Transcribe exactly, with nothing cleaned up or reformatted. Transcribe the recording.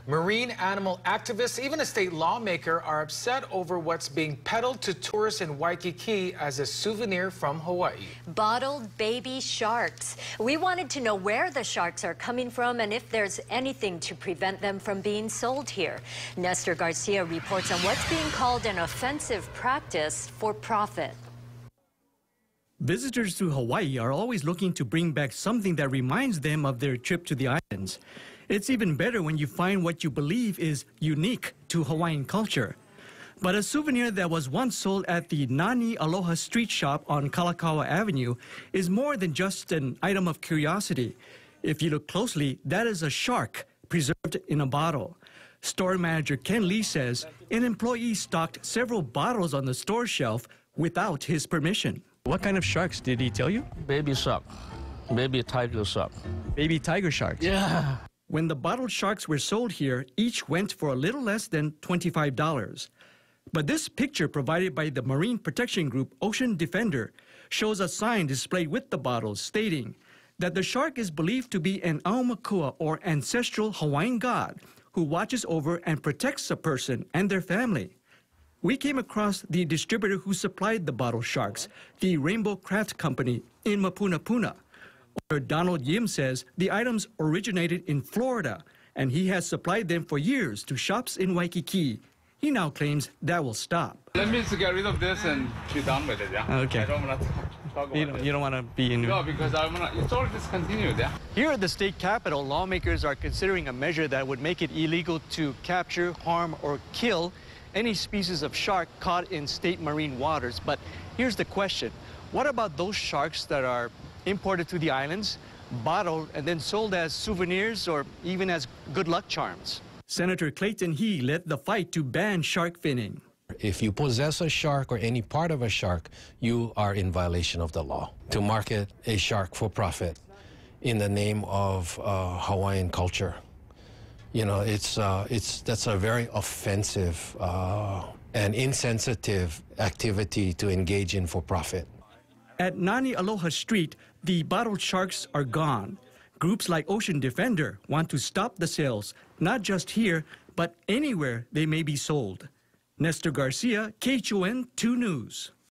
Marine animal activists, even a state lawmaker, are upset over what's being peddled to tourists in Waikiki as a souvenir from Hawaii. Bottled baby sharks. We wanted to know where the sharks are coming from and if there's anything to prevent them from being sold here. Nestor Garcia reports on what's being called an offensive practice for profit. Visitors to Hawaii are always looking to bring back something that reminds them of their trip to the islands. It's even better when you find what you believe is unique to Hawaiian culture. But a souvenir that was once sold at the Nani Aloha street shop on Kalakaua Avenue is more than just an item of curiosity. If you look closely, that is a shark preserved in a bottle. Store manager Ken Lee says an employee stocked several bottles on the store shelf without his permission. What kind of sharks did he tell you? Baby shark. Baby tiger shark. Baby tiger sharks? Yeah. When the bottled sharks were sold here, each went for a little less than twenty-five dollars. But this picture provided by the marine protection group Ocean Defender shows a sign displayed with the bottles stating that the shark is believed to be an aumakua, or ancestral Hawaiian god, who watches over and protects a person and their family. We came across the distributor who supplied the bottled sharks, the Rainbow Craft Company in Mapunapuna. Owner Donald Yim says the items originated in Florida, and he has supplied them for years to shops in Waikiki. He now claims that will stop. Let me get rid of this and be done with it, yeah? Okay. I don't want to talk about You don't, it. you don't want to be in... No, because I wanna, it's all discontinued, yeah? Here at the state capitol, lawmakers are considering a measure that would make it illegal to capture, harm, or kill any species of shark caught in state marine waters. But here's the question. What about those sharks that are imported to the islands, bottled, and then sold as souvenirs or even as good luck charms? Senator Clayton He led the fight to ban shark finning. If you possess a shark or any part of a shark, you are in violation of the law. To market a shark for profit in the name of uh, Hawaiian culture, you know, it's, uh, it's, that's a very offensive uh, and insensitive activity to engage in for profit. At Nani Aloha Street, the bottled sharks are gone. Groups like Ocean Defender want to stop the sales, not just here, but anywhere they may be sold. Nestor Garcia, K H O N two News.